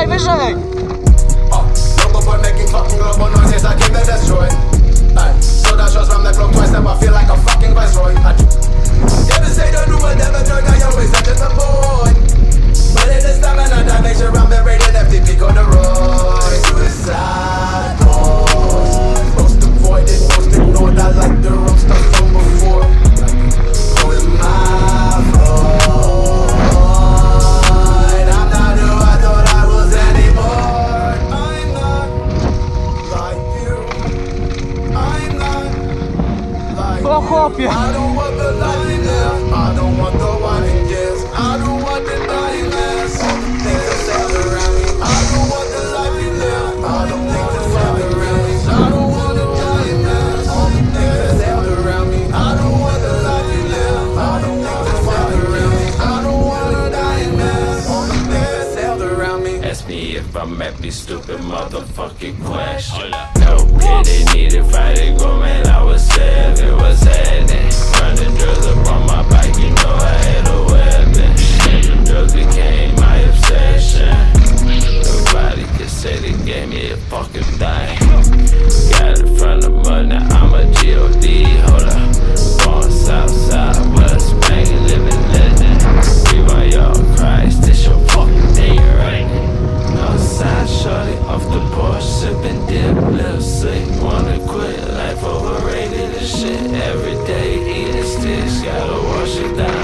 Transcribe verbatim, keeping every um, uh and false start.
wyżej! Local boy making fucking global noise, yes, I came to destroy. Ay, so that shows from the clock twice, now I feel like a fucking viceroy. I yeah, they say don't do a never join, I always enter the boy. But in this time and I die, make sure I'm buried in F T P on the road. Suicide boys, most avoided, most ignored, I like the wrong stuff from before. Going my road, I'm not who I thought I was anymore. I'm not like you, I'm not like O chłopie! I don't want the life you live, I don't want the wine and gifts, I don't want the dying last. All the things that sound around me, I don't want the life you live, I don't think that sound around me, I don't want the dying last. All the things that sound around me, I don't want the life you live, I don't think that sound around me, I don't want the dying last. All the things that sound around me. Ask me if I'm at me stupid motherfucking question. No pity needed, fighting go man, I was seven, what's happening? Running drugs up on my bike, you know I had a weapon. And the drugs became my obsession. Nobody could say they gave me a fucking thing. Got it from the mud, now I'm a G O D, hold up. Born Southside, West Bank, living legend. Rewind y'all Christ, this your fucking day, right? Outside, shorty, off the porch, sipping dip, little sick. Wanna quit, life overrated and shit. Every day eating sticks, gotta wash it down.